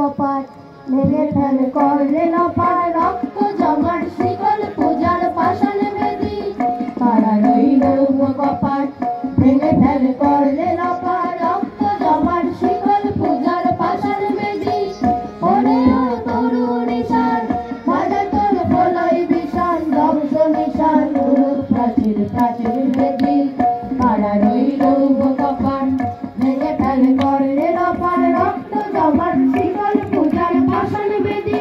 কপাট ভেঙে ফেলে করলে লপাট রক্ত জমাট শিকল পূজার পাষাণ বেদি কারা রইল কপাট ভেঙে ফেলে করলে লপাট রক্ত জমাট শিকল পূজার পাষাণ বেদি ওরেও তরু নিশান বাজা তোর বলয় বিষান ধ্বংস নিশান প্রাচীর প্রাচীর বেদি কারা রইল কপাট ভেঙে ফেলে করলে লপাট রক্ত জমাট শিকল পূজার পাষাণ বেদি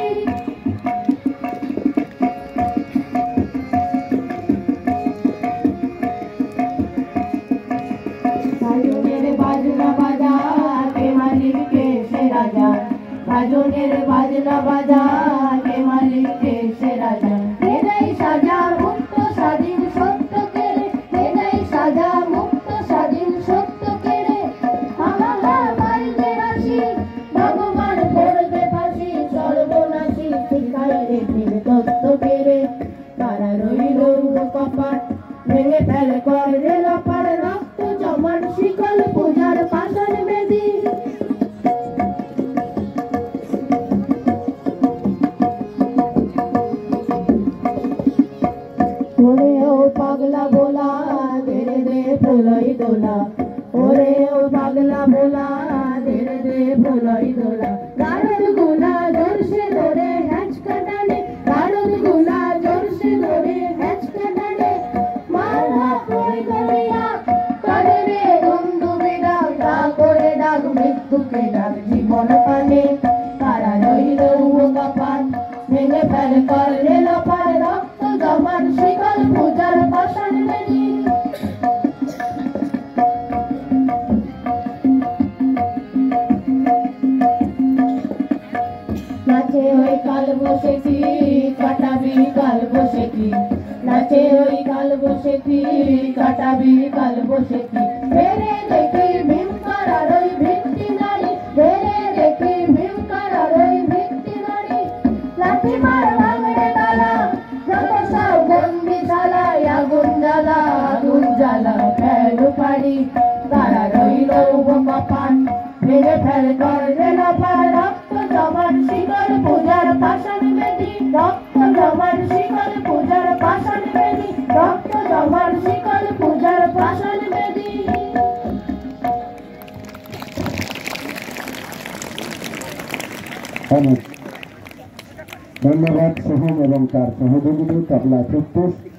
বাজনের বাজনা বাজা কে মালিক কে সে রাজা বাজনের বাজনা বাজা কে মালিক কে সে রাজা এটাই সাজা মুক্ত স্বাধীন সত্য কেড়ে এটাই সাজা মুক্ত স্বাধীন সত্য কেড়ে হাহাহা বাড়িতে আসি ভগবান করবে ফাঁসি সর্বনাশী শিখাই রেখে তত্ত্ব কেড়ে তারা রইল কপাট ভেঙে ফেলে করলে লপাট রক্ত জমাট শিকল পূজার পাষাণ বেদি ওরে ও পাগলা बोला ধীরে দে প্রলয় দোলা ওরে ও পাগলা बोला ধীরে দে প্রলয় দোলা গাড়ল গুলা জোরসে ধরে হ্যাচকা টানে গাড়ল গুলা জোরসে ধরে হ্যাচকা টানে মারহা করে গলিয়া করে রে বন্ধু বিড়া গা করে ডাক মৃত্যুকে ডাক জীবন পানে তারা রইল কপাট ভেঙে ফেলে করলে লপাট রক্ত জমাট শিকল পূজার পাষাণ বেদি নাচে ওই কাল বসেছি কাটাবি কাল বসেছি নাচে ওই কাল বসেছি কাটাবি কাল বসেছি বেড়ে দেখি ভীমকার আর ওই ভিত্তি নারী বেড়ে দেখি ভীমকার আর ওই ভিত্তি নারী লাঠি মার ভাঙড়ে তালা যত সব বন্দি শালায় আগুন জ্বালা ফেল পারি তারা রইল কপাট ভেঙে ফেলে করলে লপাট রক্ত জমাট শিকল পূজার পাষাণ বেদি রক্ত জমাট শিকল পূজার পাষাণ বেদি রক্ত জমাট শিকল পূজার পাষাণ বেদি ধন্যবাদ সোহম এবং তার সহযোগী তবলা প্রত্যুষ।